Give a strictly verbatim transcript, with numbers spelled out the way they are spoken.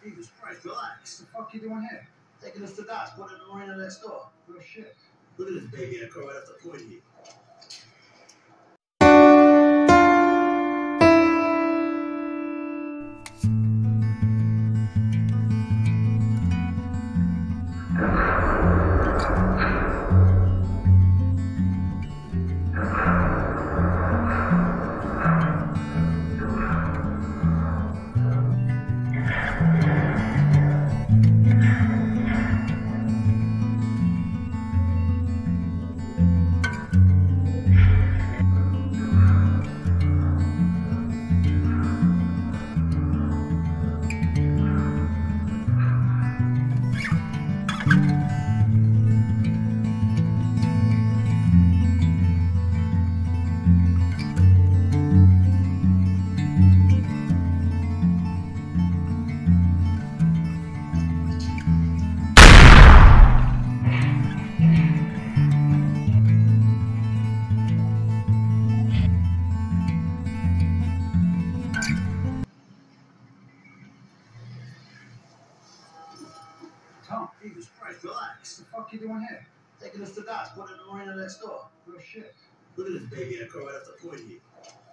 Jesus Christ, relax. What the fuck you doing here? Taking us to docks, put in the marina next door. Real shit. Look at this baby in a car right off the point here. Tom, Jesus Christ, relax. what the fuck you doing here? Taking us to docks, put in the marina next door. Real shit. Look at this baby in a car right off the point here.